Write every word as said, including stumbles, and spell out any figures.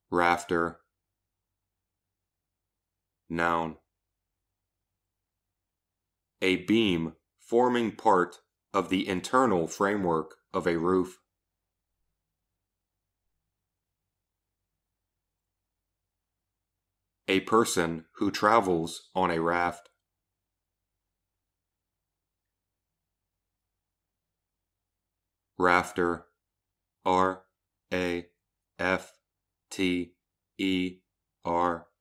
Rafter. Noun. A beam forming part of the internal framework of a roof. A person who travels on a raft. Rafter. R A F T E R